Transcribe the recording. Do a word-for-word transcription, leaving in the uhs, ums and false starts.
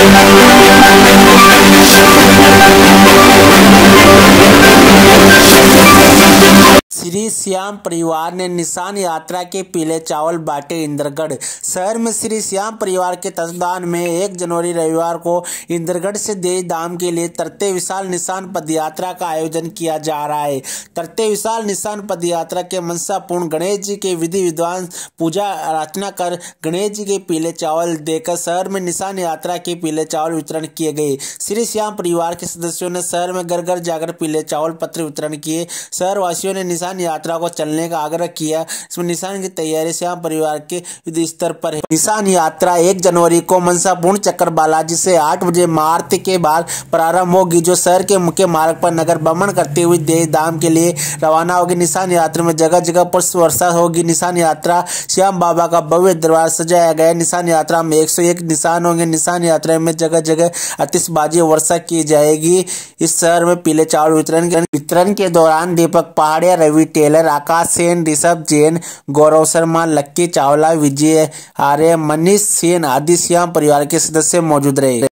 श्री श्याम परिवार ने निशान यात्रा के पीले चावल बांटे। इंद्रगढ़ शहर में श्री श्याम परिवार के तत्वाधान में एक जनवरी रविवार को इंद्रगढ़ से देश धाम के लिए तरते विशाल निशान पदयात्रा का आयोजन किया जा रहा है। तरते विशाल निशान पदयात्रा के मनसा पूर्ण गणेश जी के विधि विद्वान पूजा अर्चना कर गणेश जी के पीले चावल देकर शहर में निशान यात्रा के पीले चावल वितरण किए गए। श्री श्याम परिवार के सदस्यों ने शहर में घर घर जाकर पीले चावल पत्र वितरण किए। शहर वासियों ने निशान यात्रा को चलने का आग्रह किया। इसमें निशान की तैयारी श्याम परिवार के युद्ध स्तर पर है। निशान यात्रा एक जनवरी को मनसापूर्ण चक्कर बालाजी से आठ बजे महाआरती के बाद प्रारंभ होगी, जो शहर के मुख्य मार्ग पर नगर भ्रमण करते हुए देश धाम के लिए रवाना होगी। निशान यात्रा में जगह जगह पुष्प वर्षा होगी। निशान यात्रा श्याम बाबा का भव्य दरबार सजाया गया। निशान यात्रा में एक सौ एक निशान होंगे। निशान यात्रा में जगह जगह आतिशबाजी वर्षा की जाएगी। इस शहर में पीले चावल वितरण वितरण के दौरान दीपक पहाड़िया, रवि टेलर, आकाश सेन, ऋषभ जैन, गौरव शर्मा, लक्की चावला, विजय आर्य, मनीष सेन आदि श्याम परिवार के सदस्य मौजूद रहे।